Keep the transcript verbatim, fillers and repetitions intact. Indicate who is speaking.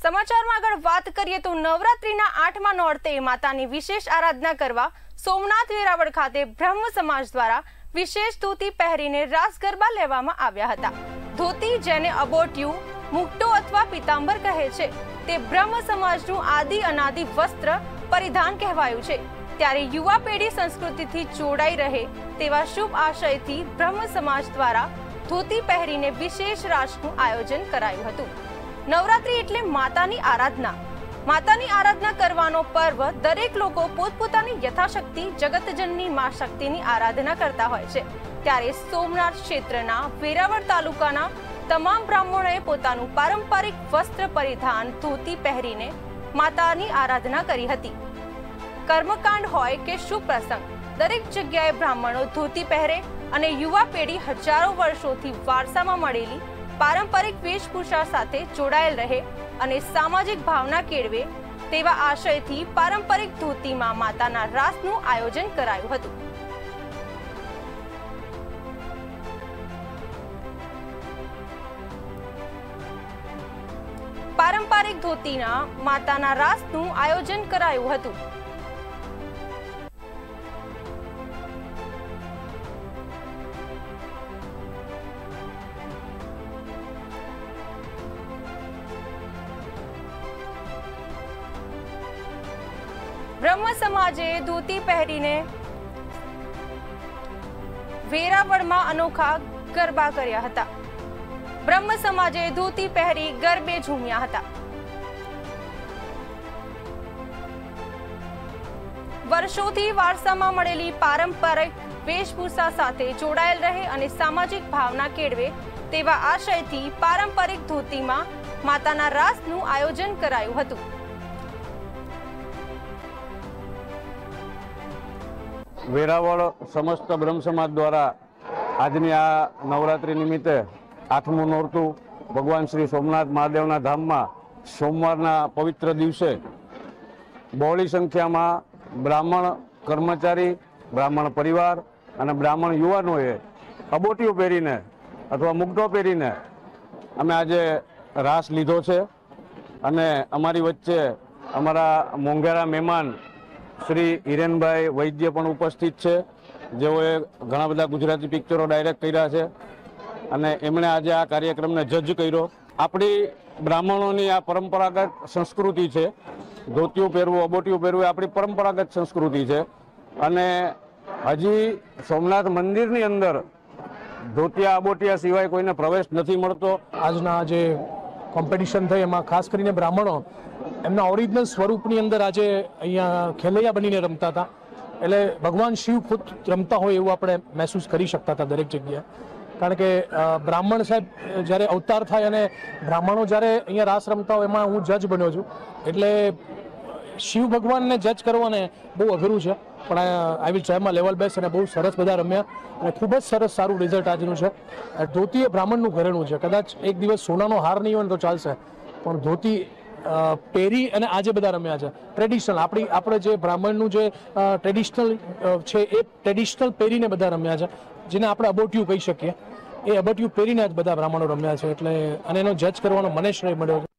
Speaker 1: સમાચારમાં આગળ વાત કરીએ તો નવરાત્રીના આઠમા નોરતે માતાની વિશેષ આરાધના કરવા સોમનાથ વેરાવળ ખાતે બ્રહ્મ સમાજ દ્વારા વિશેષ ધોતી પહેરીને રાસ ગરબા લેવામાં આવ્યા હતા। ધોતી જેને અબોટિયું, મુકટો અથવા પીતાંબર કહે છે તે બ્રહ્મ સમાજનું આદિ અનાદિ વસ્ત્ર પરિધાન કહેવાયું છે। ત્યારે યુવા પેઢી સંસ્કૃતિથી જોડાઈ રહે તેવા શુભ આશયથી બ્રહ્મ સમાજ દ્વારા ધોતી પહેરીને વિશેષ રાસનું આયોજન કરાયું હતું। નવરાત્રી એટલે માતાની આરાધના। માતાની આરાધના કરવાનો પર્વ દરેક લોકો પોતપોતાની યથાશક્તિ જગતજનની મા શક્તિની આરાધના કરતા હોય છે। ત્યારે સોમનાથ ક્ષેત્રના વેરાવળ તાલુકાના તમામ બ્રાહ્મણોએ પોતાનું પારંપરિક વસ્ત્ર પરિધાન ધોતી પહેરીને માતાની આરાધના કરી હતી। કર્મકાંડ હોય કે શુભ પ્રસંગ, દરેક જગ્યાએ બ્રાહ્મણો ધોતી પહેરે અને યુવા પેઢી હજારો વર્ષોથી વારસામાં મળેલી પારંપરિક વેશભૂષા સાથે જોડાયેલ રહે અને સામાજિક ભાવના કેળવે તેવા આશયથી પારંપરિક ધોતીમાં માતાના રાસનું આયોજન કરાયું હતું। પારંપરિક ધોતીના માતાના રાસનું આયોજન કરાયું હતું। બ્રહ્મ સમાજે ધોતી પહેરીને વેરાવળમાં અનોખા ગરબા કર્યા હતા। બ્રહ્મ સમાજે ધોતી પહેરી ગરબે ઝૂમ્યા હતા। વર્ષોથી વારસામાં મળેલી પારંપરિક વેશભૂષા સાથે જોડાયેલ રહે અને સામાજિક ભાવના કેળવે તેવા આશયથી પારંપરિક ધોતીમાં માતાના રાસનું આયોજન કરાયું હતું।
Speaker 2: વેરાવળ સમસ્ત બ્રહ્મ સમાજ દ્વારા આજની આ નવરાત્રિ નિમિત્તે આઠમું નોરતું ભગવાન શ્રી સોમનાથ મહાદેવના ધામમાં સોમવારના પવિત્ર દિવસે બહોળી સંખ્યામાં બ્રાહ્મણ કર્મચારી, બ્રાહ્મણ પરિવાર અને બ્રાહ્મણ યુવાનોએ અબોટીઓ પહેરીને અથવા મુગટો પહેરીને અમે આજે રાસ લીધો છે। અને અમારી વચ્ચે અમારા મોંઘેરા મહેમાન શ્રી હિરેનભાઈ વૈદ્ય પણ ઉપસ્થિત છે, જેઓએ ઘણા બધા ગુજરાતી પિક્ચરો ડાયરેક્ટ કર્યા છે અને એમણે આજે આ કાર્યક્રમને જજ કર્યો। આપણી બ્રાહ્મણોની આ પરંપરાગત સંસ્કૃતિ છે, ધોતિયું પહેરવું, અબોટિયું પહેરવું એ આપણી પરંપરાગત સંસ્કૃતિ છે અને હજી સોમનાથ મંદિરની અંદર ધોતિયા અબોટિયા સિવાય કોઈને પ્રવેશ નથી મળતો।
Speaker 3: આજના જે કોમ્પિટિશન થઈ એમાં ખાસ કરીને બ્રાહ્મણો એમના ઓરિજિનલ સ્વરૂપની અંદર આજે અહીંયા ખેલૈયા બનીને રમતા હતા, એટલે ભગવાન શિવ ખુદ રમતા હોય એવું આપણે મહેસૂસ કરી શકતા હતા દરેક જગ્યાએ। કારણ કે બ્રાહ્મણ સાહેબ જ્યારે અવતાર થાય અને બ્રાહ્મણો જ્યારે અહીંયા રાસ રમતા હોય એમાં હું જજ બન્યો છું, એટલે શિવ ભગવાનને જજ કરવાને બહુ અઘરું છે, પણ I will try my level best અને બહુ સરસ બધા રમ્યા અને ખૂબ જ સરસ સારું રિઝલ્ટ આજનું છે। ધોતી એ બ્રાહ્મણનું ઘરેણું છે, કદાચ એક દિવસ સોનાનો હાર નહીં હોય ને તો ચાલશે, પણ ધોતી પહેરી અને આજે બધા રમ્યા છે ટ્રેડિશનલ આપણી આપણે જે બ્રાહ્મણનું જે ટ્રેડિશનલ છે એ ટ્રેડિશનલ પહેરીને બધા રમ્યા છે, જેને આપણે અબોટિયું કહી શકીએ, એ અબોટિયું પહેરીને જ બધા બ્રાહ્મણો રમ્યા છે। એટલે અને એનો જજ કરવાનો મને શ્રેય મળ્યો છે।